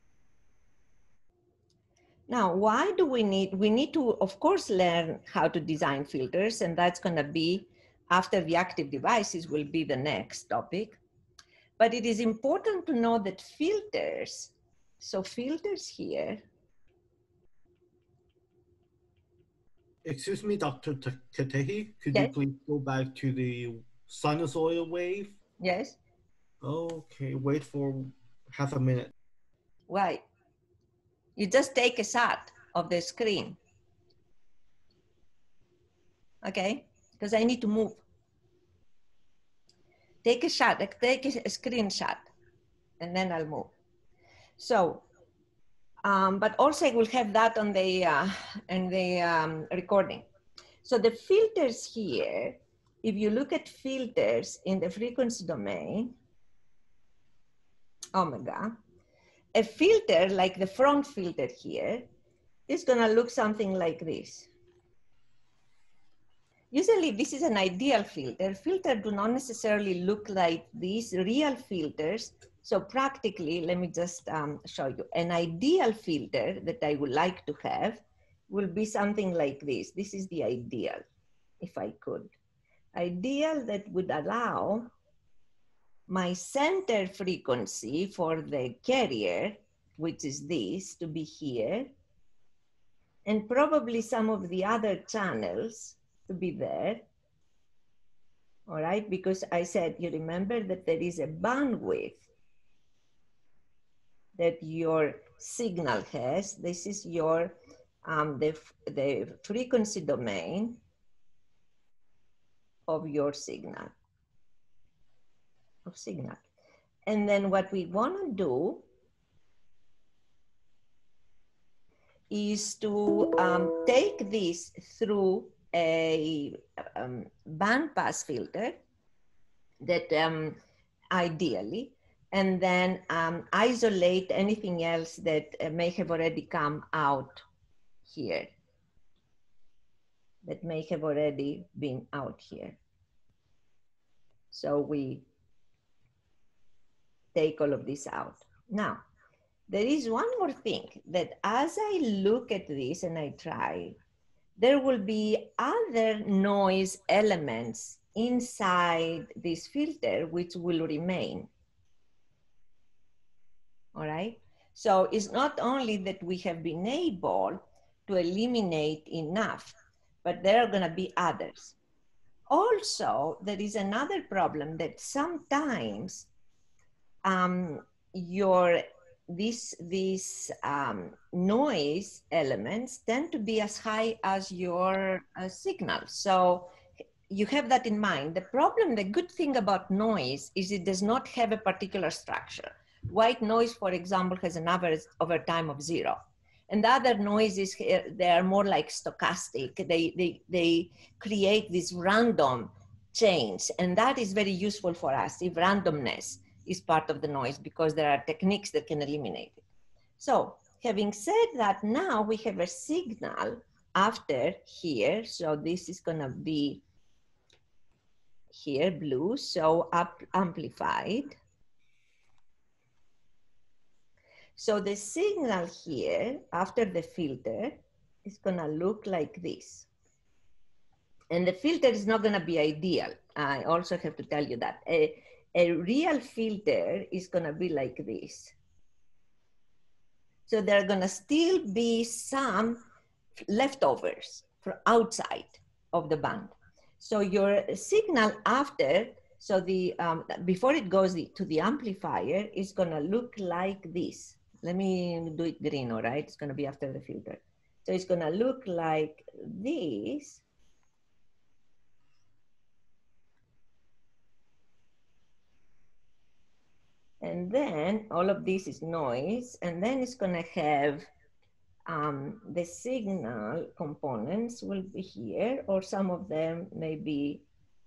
Speaker 1: Now, why do we need, we need to, of course, learn how to design filters, and that's gonna be after the active devices will be the next topic. But it is important to know that filters, so filters here.
Speaker 4: Excuse me, Doctor Katehi, could
Speaker 1: Yes?
Speaker 4: you please go back to the sinusoidal wave?
Speaker 1: Yes,
Speaker 4: Okay, wait for half a minute.
Speaker 1: why? You just take a shot of the screen. Okay, because I need to move. Take a shot, take a screenshot, and then I'll move. So, um, but also I will have that on the, uh, in the um, recording. So the filters here, if you look at filters in the frequency domain, omega, a filter like the front filter here is gonna look something like this. Usually this is an ideal filter. Filters do not necessarily look like these real filters. So practically, let me just um, show you. An ideal filter that I would like to have will be something like this. This is the ideal, if I could. Ideal that would allow my center frequency for the carrier, which is this, to be here, and probably some of the other channels to be there, all right? Because I said, you remember that there is a bandwidth that your signal has. This is your, um, the, the frequency domain of your signal, of signal. And then what we wanna do is to um, take this through a um, bandpass filter that um, ideally, and then um, isolate anything else that uh, may have already come out here, that may have already been out here. So we take all of this out. Now, there is one more thing that as I look at this and I try, there will be other noise elements inside this filter which will remain. All right? So it's not only that we have been able to eliminate enough, but there are gonna be others. Also, there is another problem that sometimes um, your These, these um, noise elements tend to be as high as your uh, signal. So you have that in mind. The problem, the good thing about noise is it does not have a particular structure. White noise, for example, has an average over time of zero. And the other noises, they are more like stochastic. They, they, they create this random change. And that is very useful for us, if randomness is part of the noise, because there are techniques that can eliminate it. So having said that, now we have a signal after here. So this is gonna be here, blue, so up amplified. So the signal here after the filter is gonna look like this. And the filter is not gonna be ideal. I also have to tell you that. A, A real filter is gonna be like this. So there are gonna still be some leftovers from outside of the band. So your signal after, so the um, before it goes the, to the amplifier is gonna look like this. Let me do it green, all right? It's gonna be after the filter. So it's gonna look like this. And then all of this is noise, and then it's gonna have um, the signal components will be here, or some of them may be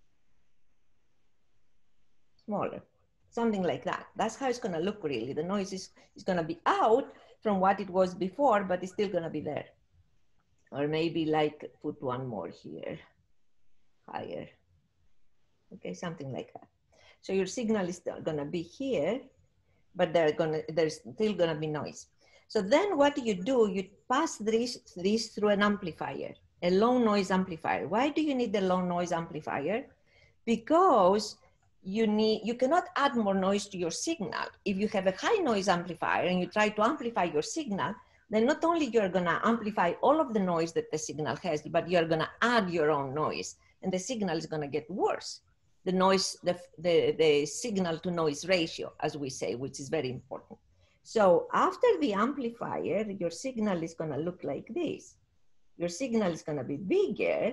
Speaker 1: smaller, something like that. That's how it's gonna look really. The noise is, is gonna be out from what it was before, but it's still gonna be there. Or maybe like put one more here, higher. Okay, something like that. So your signal is gonna be here, but they're gonna, there's still gonna be noise. So then what do you do? You pass this, this through an amplifier, a low noise amplifier. Why do you need a low noise amplifier? Because you need, you cannot add more noise to your signal. If you have a high noise amplifier and you try to amplify your signal, then not only you're gonna amplify all of the noise that the signal has, but you're gonna add your own noise, and the signal is gonna get worse. The noise, the, the, the signal to noise ratio, as we say, which is very important. So after the amplifier, your signal is gonna look like this. Your signal is gonna be bigger,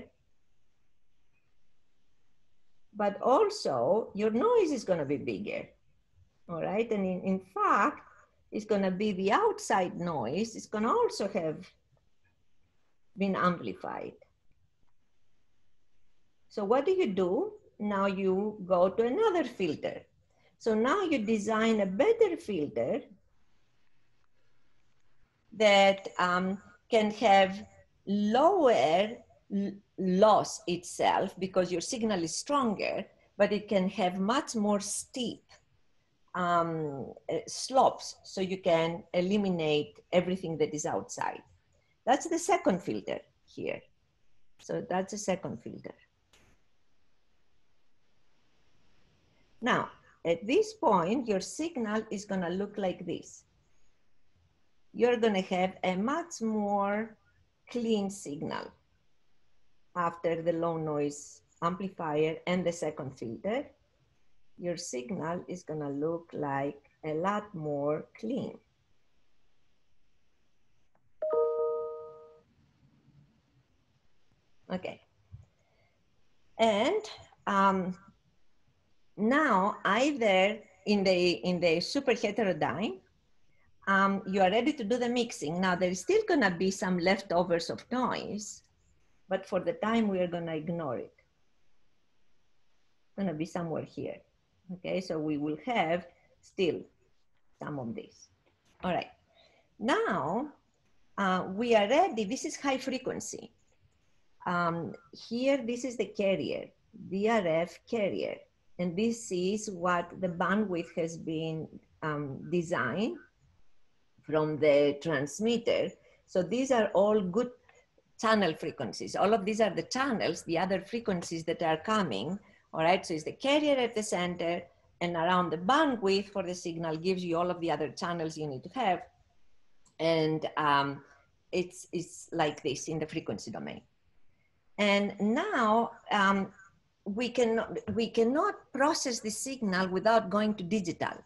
Speaker 1: but also your noise is gonna be bigger, all right? And in, in fact, it's gonna be the outside noise, it's gonna also have been amplified. So what do you do? Now you go to another filter. So now you design a better filter that um, can have lower loss itself because your signal is stronger, but it can have much more steep um, slopes, so you can eliminate everything that is outside. That's the second filter here. So that's the second filter. Now, at this point, your signal is gonna look like this. You're gonna have a much more clean signal after the low noise amplifier and the second filter. Your signal is gonna look like a lot more clean. Okay. And um, now either in the, in the super heterodyne, um, you are ready to do the mixing. Now there is still gonna be some leftovers of noise, but for the time we are gonna ignore it. It's gonna be somewhere here. Okay, so we will have still some of this. All right, now uh, we are ready. This is high frequency. Um, here, this is the carrier, D R F carrier. And this is what the bandwidth has been um, designed from the transmitter. So these are all good channel frequencies. All of these are the channels, the other frequencies that are coming. All right, so it's the carrier at the center, and around the bandwidth for the signal gives you all of the other channels you need to have. And um, it's, it's like this in the frequency domain. And now um, we, can, we cannot process the signal without going to digital.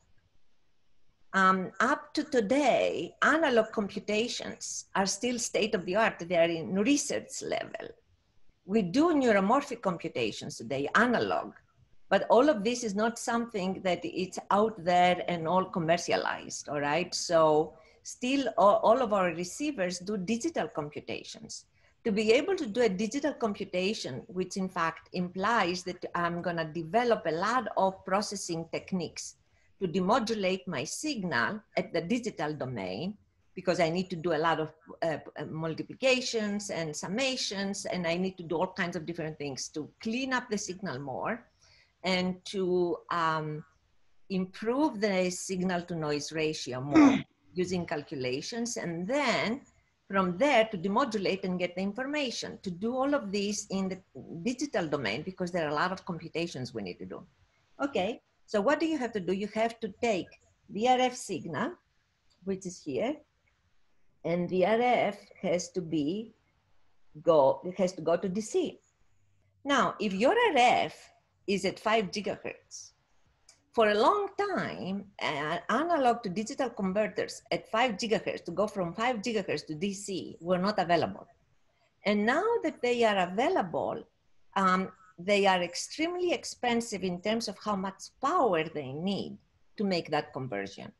Speaker 1: Um, up to today, analog computations are still state of the art. They are in research level. We do neuromorphic computations today, analog, but all of this is not something that it's out there and all commercialized, all right? So still all, all of our receivers do digital computations. To be able to do a digital computation, which in fact implies that I'm gonna develop a lot of processing techniques to demodulate my signal at the digital domain, because I need to do a lot of uh, multiplications and summations, and I need to do all kinds of different things to clean up the signal more and to um, improve the signal to noise ratio more using calculations. And then from there to demodulate and get the information, to do all of this in the digital domain, because there are a lot of computations we need to do. Okay, so what do you have to do? You have to take the R F signal, which is here, and the R F has to be, go, it has to go to D C. Now, if your R F is at five gigahertz, for a long time, uh, analog to digital converters at five gigahertz, to go from five gigahertz to D C, were not available. And now that they are available, um, they are extremely expensive in terms of how much power they need to make that conversion.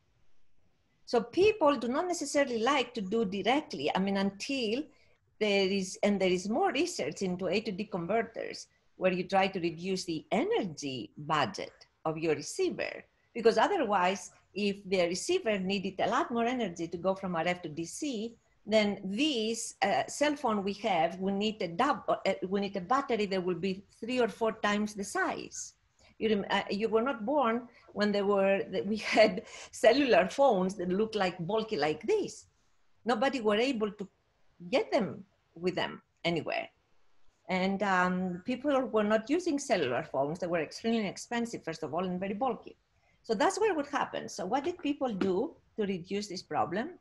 Speaker 1: So people do not necessarily like to do directly, I mean, until there is, and there is more research into A to D converters, where you try to reduce the energy budget of your receiver, because otherwise, if the receiver needed a lot more energy to go from R F to D C, then this uh, cell phone we have, we need a dub, uh, we need a battery that will be three or four times the size. You, uh, you were not born when there were, that we had cellular phones that looked like bulky like this. Nobody were able to get them with them anywhere. And um, people were not using cellular phones. They were extremely expensive, first of all, and very bulky. So that's what would happen. So what did people do to reduce this problem?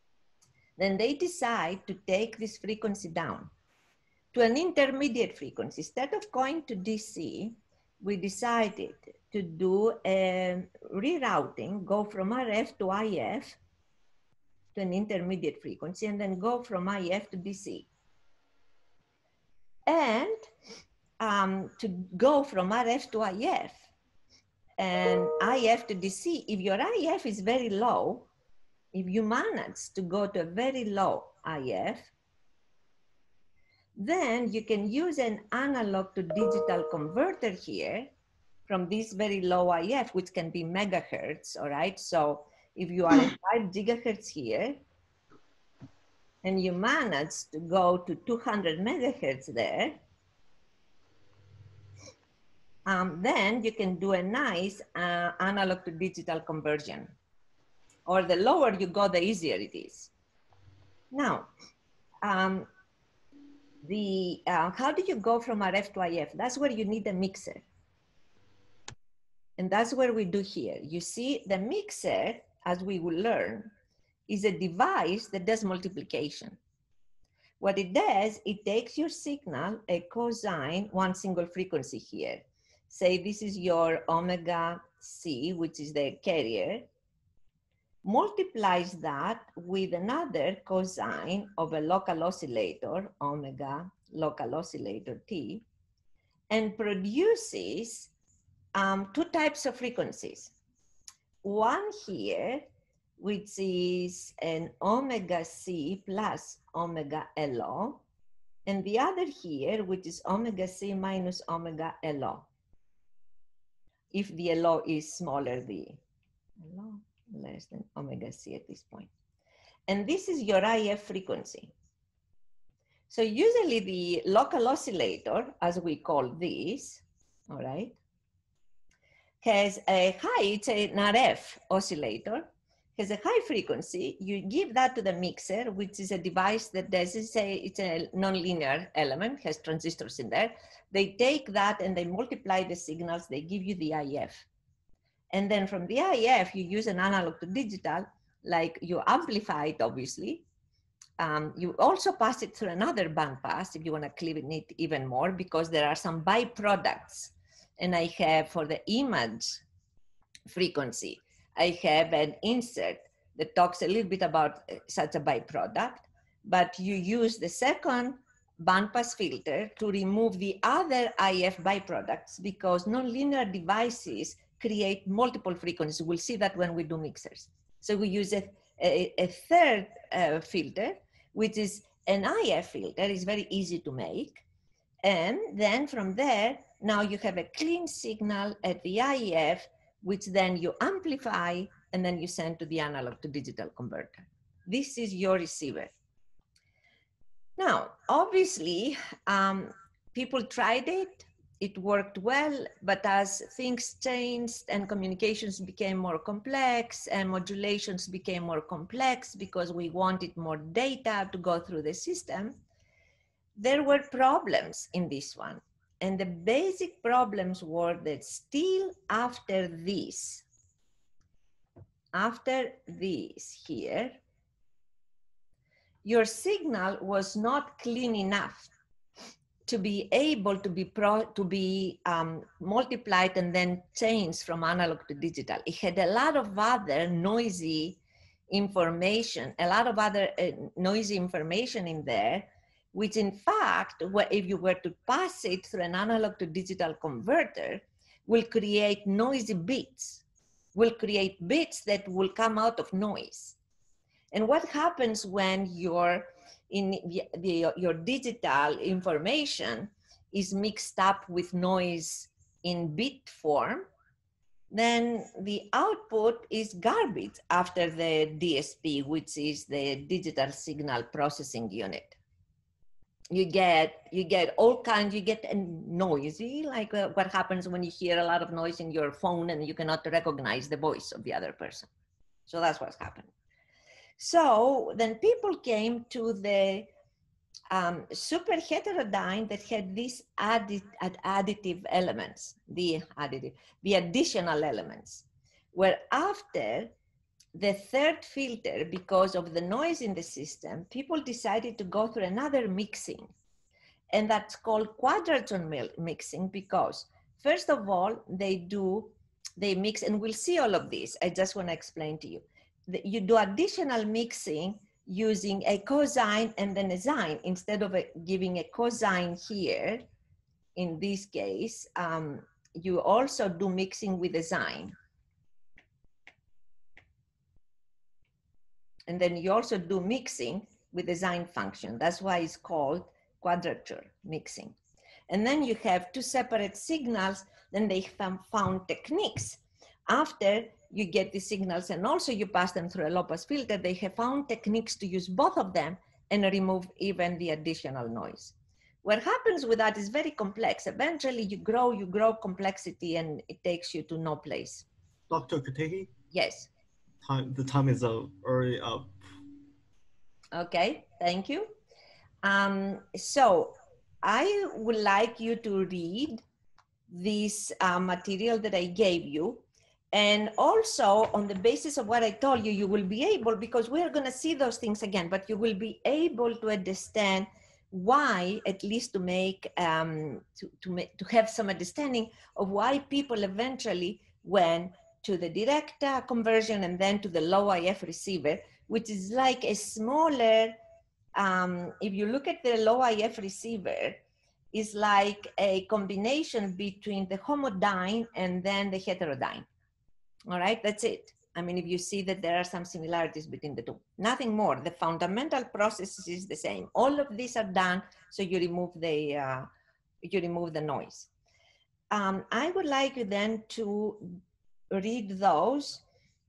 Speaker 1: Then they decide to take this frequency down to an intermediate frequency. Instead of going to D C, we decided to do a rerouting, go from R F to I F, to an intermediate frequency and then go from I F to D C. And um, to go from R F to I F and I F to D C, if your I F is very low, if you manage to go to a very low I F, then you can use an analog to digital converter here from this very low I F, which can be megahertz, all right? So if you are at five gigahertz here, and you manage to go to two hundred megahertz there, um, then you can do a nice uh, analog to digital conversion. Or the lower you go, the easier it is. Now, um, the, uh, how do you go from R F to I F? That's where you need a mixer. And that's what we do here. You see, the mixer, as we will learn, is a device that does multiplication. What it does, it takes your signal, a cosine, one single frequency here. Say this is your omega C, which is the carrier, multiplies that with another cosine of a local oscillator, omega local oscillator T, and produces um, two types of frequencies. One here, which is an omega C plus omega L O, and the other here, which is omega C minus omega L O. If the L O is smaller, the L O less than omega C at this point. And this is your I F frequency. So usually the local oscillator, as we call this, all right, has a high, it's an R F oscillator, has a high frequency. You give that to the mixer, which is a device that does, it's a, it's a nonlinear element, has transistors in there. They take that and they multiply the signals, they give you the I F. And then from the I F, you use an analog to digital, like you amplify it, obviously. Um, you also pass it through another bandpass if you want to clean it even more, because there are some byproducts. And I have, for the image frequency, I have an insert that talks a little bit about such a byproduct, but you use the second bandpass filter to remove the other I F byproducts, because nonlinear devices create multiple frequencies. We'll see that when we do mixers. So we use a, a, a third uh, filter, which is an I F filter. It's very easy to make. And then from there, now you have a clean signal at the I F, which then you amplify and then you send to the analog to digital converter. This is your receiver. Now, obviously, um, people tried it. It worked well, but as things changed and communications became more complex and modulations became more complex because we wanted more data to go through the system, there were problems in this one. And the basic problems were that still after this, after this here, your signal was not clean enough to be able to be pro, to be um, multiplied and then changed from analog to digital. It had a lot of other noisy information, a lot of other uh, noisy information in there, which in fact, if you were to pass it through an analog to digital converter, will create noisy bits, will create bits that will come out of noise. And what happens when your in the, the, your digital information is mixed up with noise in bit form, then the output is garbage after the D S P, which is the digital signal processing unit. You get, you get all kinds, you get noisy, like uh, what happens when you hear a lot of noise in your phone and you cannot recognize the voice of the other person. So that's what's happened. So then people came to the um, super heterodyne that had these added, additive elements, the additive, the additional elements, where after the third filter, because of the noise in the system, people decided to go through another mixing. And that's called quadratron mixing, because first of all, they do, they mix, and we'll see all of this. I just want to explain to you. the, you do additional mixing using a cosine and then a sine. Instead of a, giving a cosine here, in this case, um, you also do mixing with a sine. And then you also do mixing with the sine function. That's why it's called quadrature mixing. And then you have two separate signals. Then they found techniques. After you get the signals and also you pass them through a low-pass filter, they have found techniques to use both of them and remove even the additional noise. What happens with that is very complex. Eventually you grow, you grow complexity and it takes you to no place.
Speaker 4: Doctor Kategi?
Speaker 1: Yes.
Speaker 4: Time, the time is uh, already up.
Speaker 1: Okay, thank you. Um, so I would like you to read this uh, material that I gave you. And also on the basis of what I told you, you will be able, because we are going to see those things again, but you will be able to understand why, at least to make, um, to, to, make, to have some understanding of why people eventually went to the direct uh, conversion and then to the low I F receiver, which is like a smaller, um, if you look at the low I F receiver, is like a combination between the homodyne and then the heterodyne. All right, that's it. I mean, if you see that there are some similarities between the two, nothing more. The fundamental process is the same. All of these are done, so you remove the, uh, you remove the noise. Um, I would like you then to read those.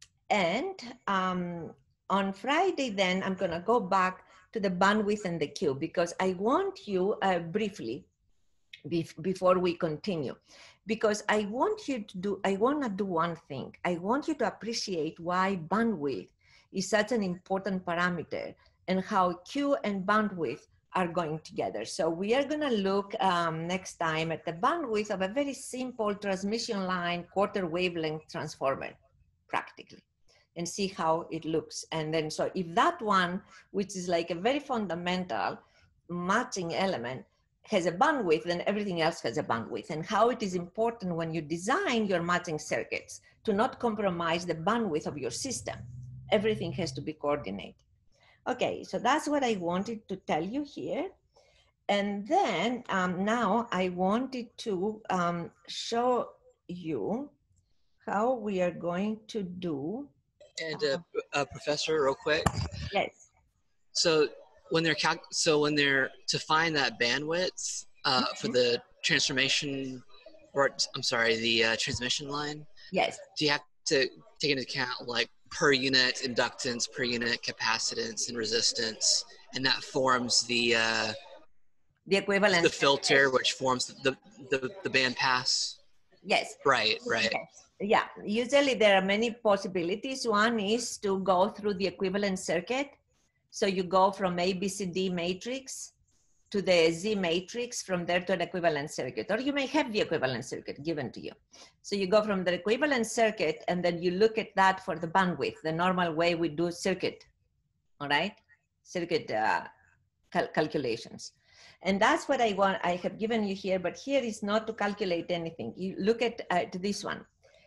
Speaker 1: And um, on Friday, then I'm gonna go back to the bandwidth and the Q, because I want you uh, briefly, bef before we continue, because I want you to do, I wanna do one thing. I want you to appreciate why bandwidth is such an important parameter and how Q and bandwidth are going together. So we are gonna look um, next time at the bandwidth of a very simple transmission line quarter wavelength transformer, practically, and see how it looks. And then, so if that one, which is like a very fundamental matching element, has a bandwidth, then everything else has a bandwidth, and how it is important when you design your matching circuits to not compromise the bandwidth of your system. Everything has to be coordinated. Okay, so that's what I wanted to tell you here. And then um, now I wanted to um, show you how we are going to do.
Speaker 7: And uh, uh, Professor, real quick.
Speaker 1: Yes.
Speaker 7: So when they're calc so when they're to find that bandwidth uh, mm-hmm. for the transformation, or I'm sorry, the uh, transmission line.
Speaker 1: Yes.
Speaker 7: Do you have to take into account like per unit inductance, per unit capacitance, and resistance, and that forms the uh,
Speaker 1: the equivalent
Speaker 7: the filter, yes. which forms the, the the band pass?
Speaker 1: Yes.
Speaker 7: Right. Right.
Speaker 1: Yes. Yeah. Usually there are many possibilities. One is to go through the equivalent circuit. So you go from A B C D matrix to the Z matrix, from there to an equivalent circuit, or you may have the equivalent circuit given to you. So you go from the equivalent circuit and then you look at that for the bandwidth, the normal way we do circuit, all right? Circuit uh, cal calculations. And that's what I want, I have given you here, but here is not to calculate anything. You look at, uh, at this one.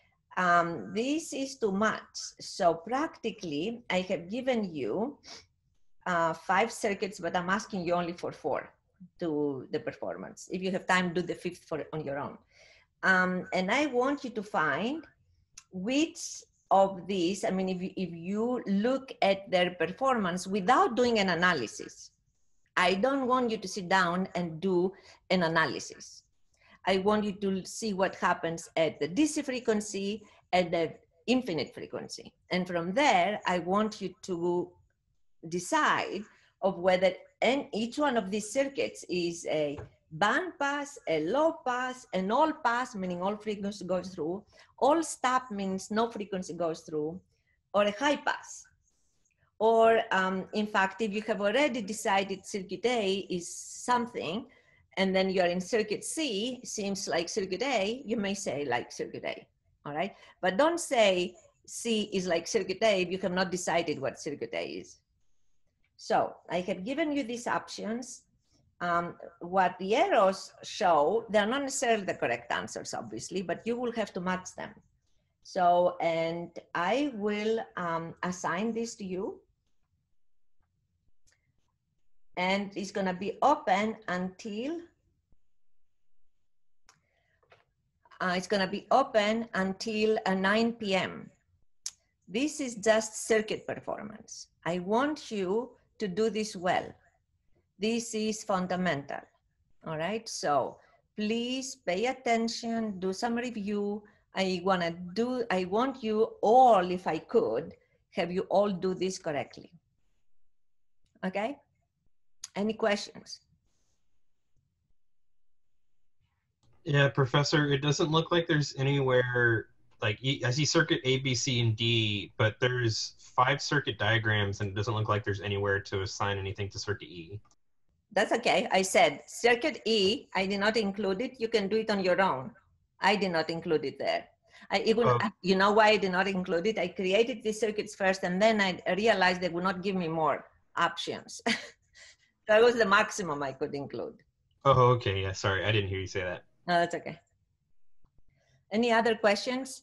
Speaker 1: Um, this is to match. So practically I have given you Uh, five circuits, but I'm asking you only for four to the performance. If you have time, do the fifth for on your own. Um, and I want you to find which of these, I mean, if you, if you look at their performance without doing an analysis, I don't want you to sit down and do an analysis. I want you to see what happens at the D C frequency, at the infinite frequency. And from there, I want you to decide of whether and each one of these circuits is a band pass, a low pass, an all pass, meaning all frequency goes through, all stop means no frequency goes through, or a high pass. Or um, in fact, if you have already decided circuit A is something, and then you're in circuit C, seems like circuit A, you may say like circuit A, all right? But don't say C is like circuit A if you have not decided what circuit A is. So I have given you these options. Um, what the arrows show, they're not necessarily the correct answers, obviously, but you will have to match them. So, and I will um, assign this to you. And it's gonna be open until, uh, it's gonna be open until uh, nine P M This is just circuit performance. I want you to do this well. This is fundamental, all right? So please pay attention, do some review. I wanna do, I want you all, if I could, have you all do this correctly, okay? Any questions?
Speaker 8: Yeah, Professor, it doesn't look like there's anywhere, like, E- I see circuit A, B, C, and D, but there's five circuit diagrams, and it doesn't look like there's anywhere to assign anything to circuit E.
Speaker 1: That's okay. I said circuit E, I did not include it. You can do it on your own. I did not include it there. I even,
Speaker 8: Oh.
Speaker 1: you know why I did not include it? I created the circuits first, and then I realized they would not give me more options. That was the maximum I could include.
Speaker 8: Oh, okay, yeah, sorry, I didn't hear you say that.
Speaker 1: No, that's okay. Any other questions?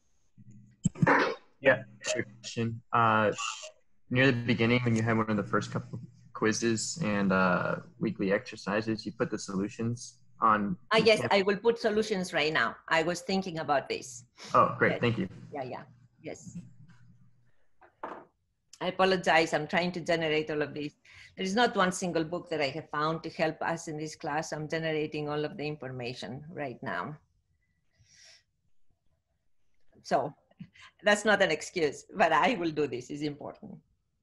Speaker 9: Yeah, sure question. Uh, near the beginning, when you had one of the first couple quizzes and uh, weekly exercises, you put the solutions on.
Speaker 1: Ah, yes, I will put solutions right now. I was thinking about this.
Speaker 9: Oh, great,
Speaker 1: Yes.
Speaker 9: thank you.
Speaker 1: Yeah, yeah, yes. I apologize, I'm trying to generate all of these. There is not one single book that I have found to help us in this class. I'm generating all of the information right now. So that's not an excuse, but I will do this, it's important.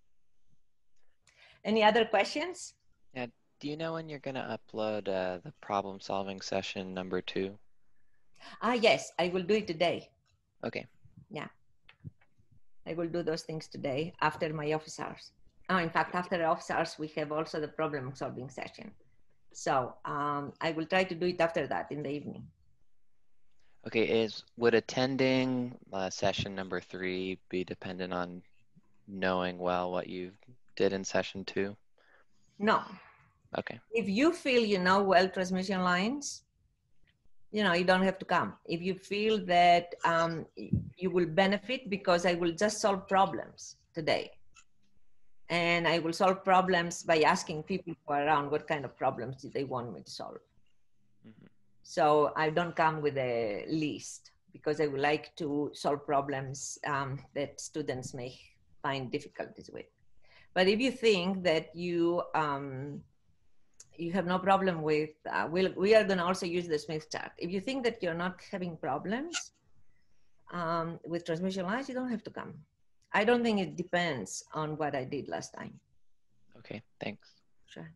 Speaker 1: Any other questions?
Speaker 10: Yeah. Do you know when you're going to upload uh, the problem solving session number two?
Speaker 1: Ah, yes, I will do it today.
Speaker 10: Okay.
Speaker 1: Yeah. I will do those things today after my office hours. Oh, in fact, after office hours, we have also the problem solving session. So um, I will try to do it after that in the evening.
Speaker 10: Okay. Is would attending uh, session number three be dependent on knowing well what you did in session two?
Speaker 1: No.
Speaker 10: Okay.
Speaker 1: If you feel you know well transmission lines, you know, you don't have to come. If you feel that um, you will benefit because I will just solve problems today. And I will solve problems by asking people who are around what kind of problems do they want me to solve.
Speaker 10: Mm-hmm.
Speaker 1: So I don't come with a list because I would like to solve problems um, that students may find difficulties with. But if you think that you um, you have no problem with, uh, we'll, we are going to also use the Smith chart. If you think that you're not having problems um, with transmission lines, you don't have to come. I don't think it depends on what I did last time.
Speaker 10: Okay, thanks.
Speaker 1: Sure.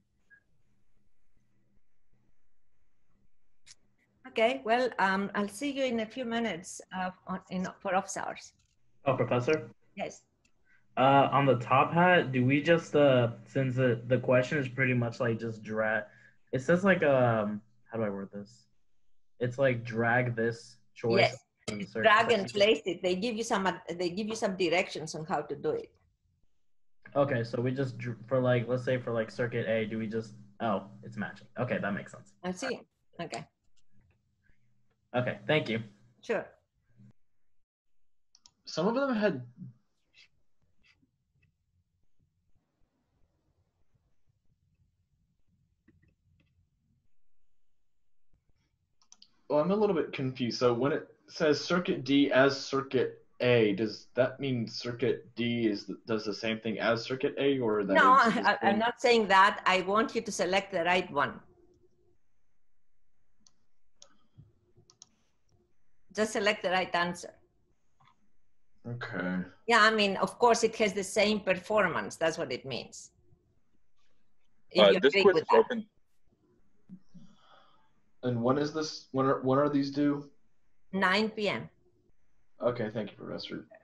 Speaker 1: Okay, well, um, I'll see you in a few minutes uh, on, in, for office hours.
Speaker 11: Oh, Professor?
Speaker 1: Yes.
Speaker 11: Uh, on the top hat, do we just, uh, since the, the question is pretty much like just drag, it says like, um, how do I word this? It's like drag this choice.
Speaker 1: Yes,
Speaker 11: and search-
Speaker 1: drag and place it. They give you some, they give you some directions on how to do it.
Speaker 11: Okay, so we just, dr- for like, let's say for like circuit A, do we just, oh, it's matching. Okay, that makes sense.
Speaker 1: I see. Okay,
Speaker 11: Okay, thank you.
Speaker 1: sure.
Speaker 12: Some of them had Well, I'm a little bit confused. So when it says circuit D as circuit A, does that mean circuit D is does the same thing as circuit A, or that?
Speaker 1: No,
Speaker 12: is the
Speaker 1: I, I'm
Speaker 12: same-
Speaker 1: not saying that. I want you to select the right one. Just select the right answer.
Speaker 12: Okay.
Speaker 1: Yeah, I mean, of course, it has the same performance. That's what it means. If
Speaker 13: Uh,
Speaker 1: you
Speaker 13: this
Speaker 1: agree
Speaker 13: quiz
Speaker 1: with
Speaker 13: is
Speaker 1: that.
Speaker 13: open.
Speaker 12: And when is this? When are when are these due?
Speaker 1: nine P M
Speaker 12: Okay, thank you, Professor.